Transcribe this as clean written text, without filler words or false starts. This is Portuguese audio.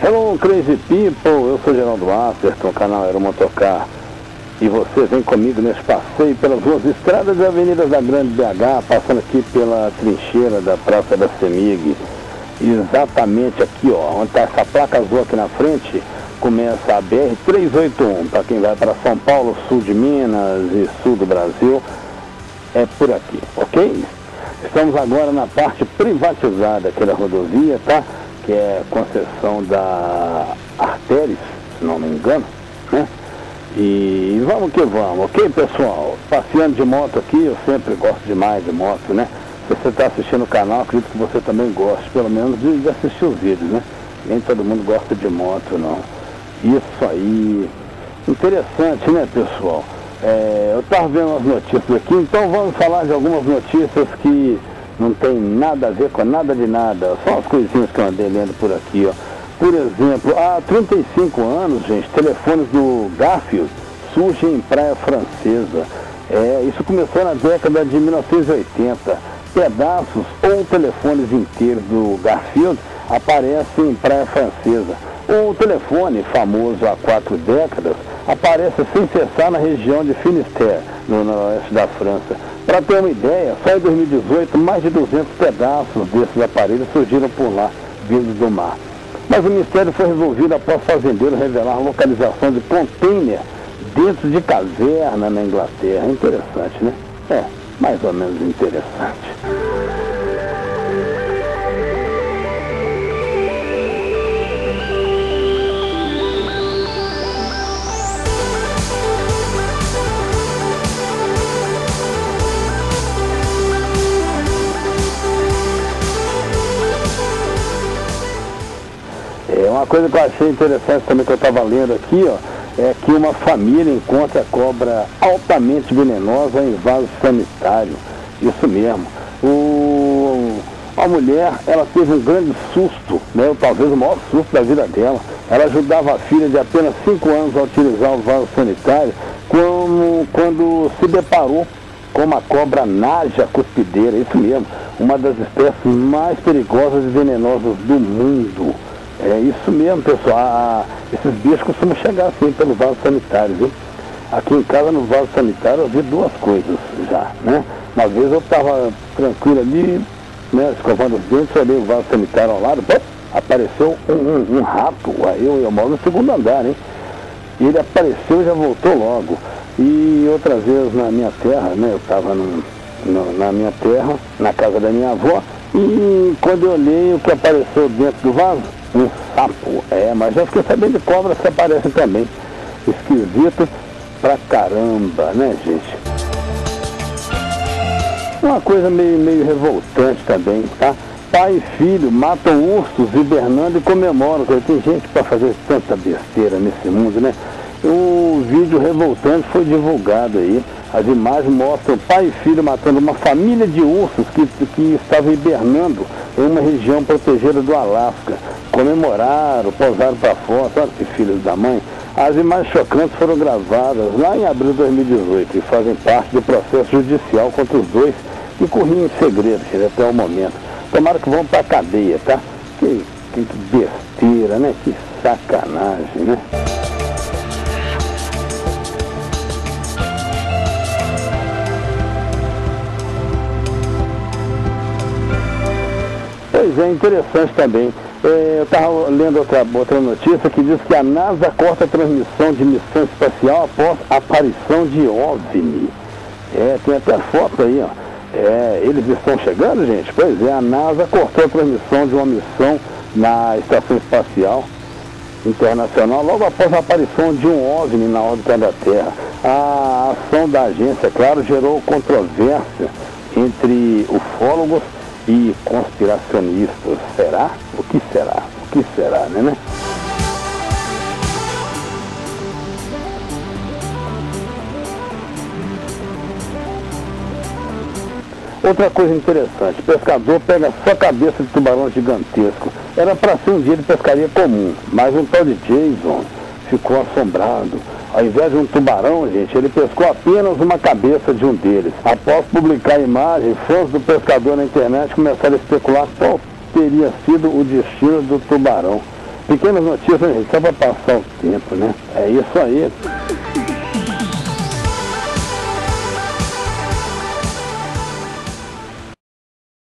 Hello Crazy People, eu sou Geraldo Atherton, o canal Aeromotocar. E você vem comigo nesse passeio pelas ruas, estradas e avenidas da Grande BH, passando aqui pela trincheira da Praça da CEMIG. Exatamente aqui, ó, onde está essa placa azul aqui na frente, começa a BR-381, para quem vai para São Paulo, sul de Minas e sul do Brasil, é por aqui, ok? Estamos agora na parte privatizada aqui da rodovia, tá? Que é concessão da Artéries, se não me engano, né? E vamos que vamos, ok, pessoal? Passeando de moto aqui, eu sempre gosto demais de moto, né? Se você está assistindo o canal, acredito que você também goste, pelo menos de assistir os vídeos, né? Nem todo mundo gosta de moto, não. Isso aí, interessante, né, pessoal? Eu estava vendo as notícias aqui, então vamos falar de algumas notícias que não tem nada a ver com nada de nada, só as coisinhas que eu andei lendo por aqui, ó. Por exemplo, há 35 anos, gente, telefones do Garfield surgem em Praia Francesa. Isso começou na década de 1980. Pedaços ou telefones inteiros do Garfield aparecem em Praia Francesa. O telefone, famoso há 4 décadas, aparece sem cessar na região de Finistère, no noroeste da França. Para ter uma ideia, só em 2018, mais de 200 pedaços desses aparelhos surgiram por lá, vindos do mar. Mas o mistério foi resolvido após fazendeiro revelar a localização de container dentro de caverna na Inglaterra. Interessante, né? Mais ou menos interessante. Uma coisa que eu achei interessante também que eu estava lendo aqui, ó, é que uma família encontra cobra altamente venenosa em vaso sanitário. Isso mesmo. A mulher, ela teve um grande susto, né, talvez o maior susto da vida dela. Ela ajudava a filha de apenas 5 anos a utilizar o vaso sanitário quando se deparou com uma cobra naja cuspideira. Isso mesmo, uma das espécies mais perigosas e venenosas do mundo. É isso mesmo, pessoal. Esses bichos costumam chegar assim pelo vaso sanitário, viu? Aqui em casa, no vaso sanitário, eu vi 2 coisas já, né? Uma vez eu estava tranquilo ali, né, escovando os dentes, olhei o vaso sanitário ao lado, apareceu um rato. Eu moro no 2º andar, hein? E ele apareceu e já voltou logo. E outras vezes na minha terra, né? Eu estava na minha terra, na casa da minha avó, e quando eu olhei o que apareceu dentro do vaso, um sapo. Mas já fiquei sabendo de cobras que aparecem também. Esquisito pra caramba, né, gente? Uma coisa meio revoltante também, tá? Pai e filho matam ursos hibernando e comemoram. Tem gente para fazer tanta besteira nesse mundo, né? Um vídeo revoltante foi divulgado aí. As imagens mostram pai e filho matando uma família de ursos que estava hibernando em uma região protegida do Alasca. Comemoraram, posaram para foto, olha que filhos da mãe. As imagens chocantes foram gravadas lá em abril de 2018 e fazem parte do processo judicial contra os dois que corriam em segredo até o momento. Tomara que vão para a cadeia, tá? Que besteira, né? Que sacanagem, né? Pois é, interessante também. Eu estava lendo outra notícia que diz que a NASA corta a transmissão de missão espacial após a aparição de OVNI. Tem até foto aí, ó. Eles estão chegando, gente? Pois é, a NASA cortou a transmissão de uma missão na Estação Espacial Internacional logo após a aparição de um OVNI na órbita da Terra. A ação da agência, claro, gerou controvérsia entre ufólogos e conspiracionistas. Será? O que será? O que será, né? Outra coisa interessante, o pescador pega só cabeça de tubarão gigantesco. Era para ser um dia de pescaria comum, mas um tal de Jason ficou assombrado. Ao invés de um tubarão, gente, ele pescou apenas uma cabeça de um deles. Após publicar a imagem, fãs do pescador na internet começaram a especular qual teria sido o destino do tubarão. Pequenas notícias, gente, só para passar o tempo, né? É isso aí.